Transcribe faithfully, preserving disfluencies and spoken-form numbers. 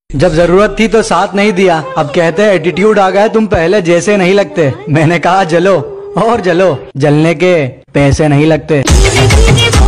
जब जरूरत थी तो साथ नहीं दिया, अब कहते हैं एटीट्यूड आ गया, तुम पहले जैसे नहीं लगते। मैंने कहा जलो और जलो, जलने के पैसे नहीं लगते।